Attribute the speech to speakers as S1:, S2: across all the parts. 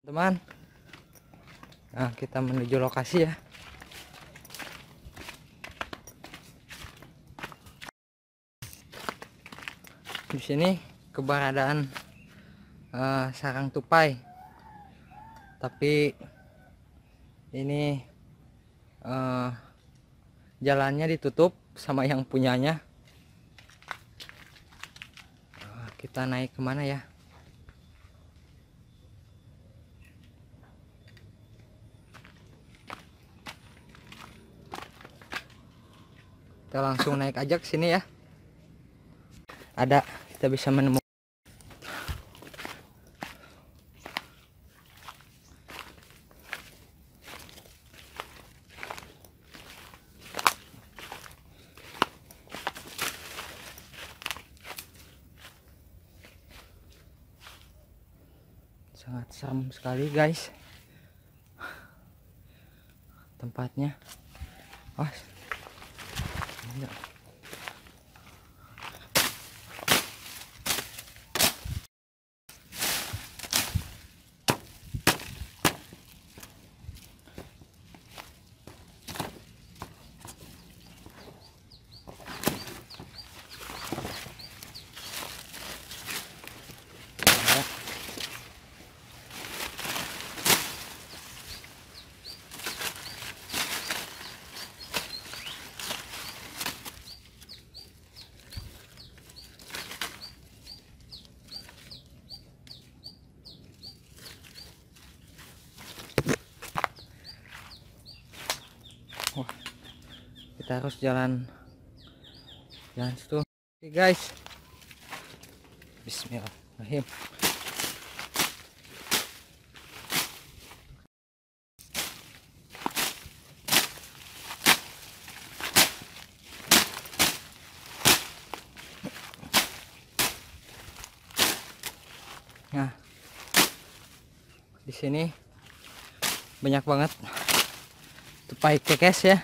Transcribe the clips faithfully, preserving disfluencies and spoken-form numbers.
S1: Teman, nah kita menuju lokasi ya. Di sini keberadaan uh, sarang tupai, tapi ini uh, jalannya ditutup sama yang punyanya. Uh, kita naik kemana ya? Kita langsung naik aja ke sini ya. Ada, kita bisa menemukan. Sangat serem sekali guys tempatnya. Oh, wah, kita harus jalan jalan situ. Oke guys, bismillahirrahmanirrahim. Nah, di sini banyak banget tupai kekes ya.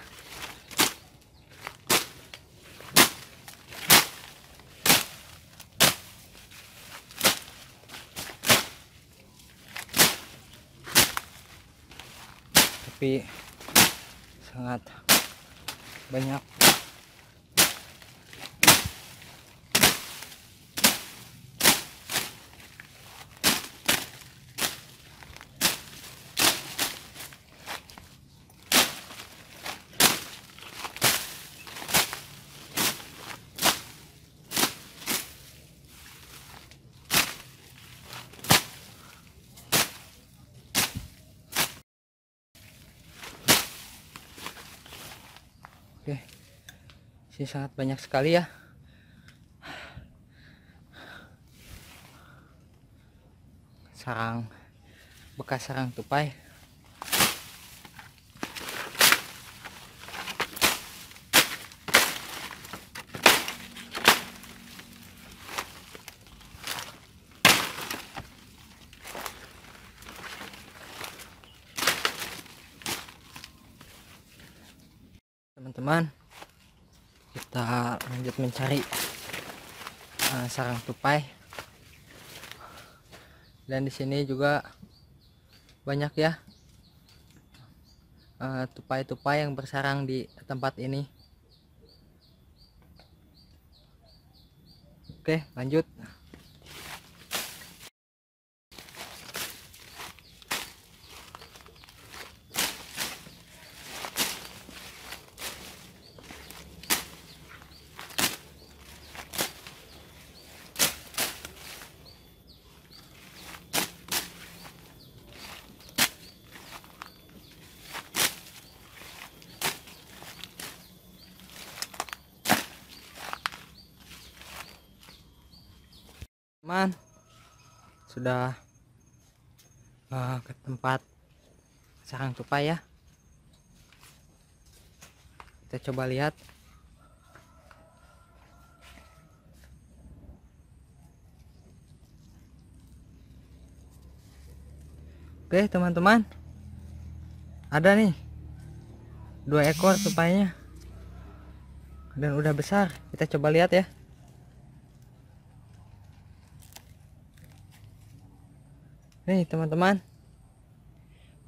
S1: Tapi sangat banyak. Oke, sini sangat banyak sekali ya. Sarang, bekas sarang tupai. Teman-teman, kita lanjut mencari uh, sarang tupai. Dan di sini juga banyak ya tupai-tupai uh, yang bersarang di tempat ini. Oke, lanjut. Teman, sudah uh, ke tempat sarang tupai ya. Kita coba lihat. Oke teman-teman, ada nih dua ekor tupainya dan udah besar. Kita coba lihat ya. Nih teman-teman,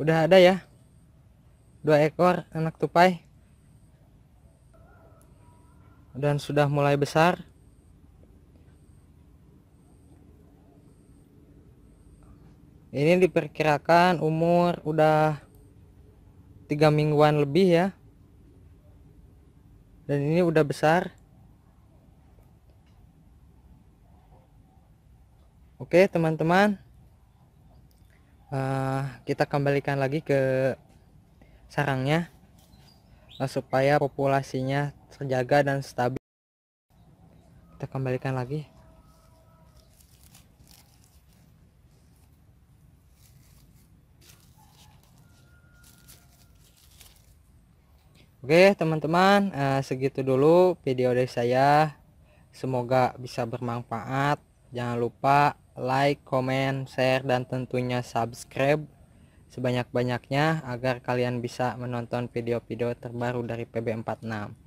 S1: Udah ada ya dua ekor anak tupai dan sudah mulai besar. Ini diperkirakan umur udah tiga mingguan lebih ya, dan ini udah besar. Oke teman-teman, uh, kita kembalikan lagi ke sarangnya uh, supaya populasinya terjaga dan stabil. Kita kembalikan lagi. Oke teman-teman, uh, segitu dulu video dari saya. Semoga bisa bermanfaat. Jangan lupa like, comment, share, dan tentunya subscribe sebanyak-banyaknya agar kalian bisa menonton video-video terbaru dari P B empat enam.